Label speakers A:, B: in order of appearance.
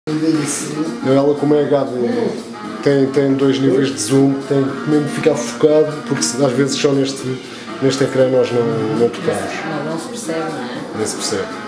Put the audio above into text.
A: Ela, como é HD, tem dois níveis de zoom, tem que mesmo ficar focado, porque às vezes só neste ecrã nós não tocamos.
B: Não se percebe, não é?
A: Nem se percebe.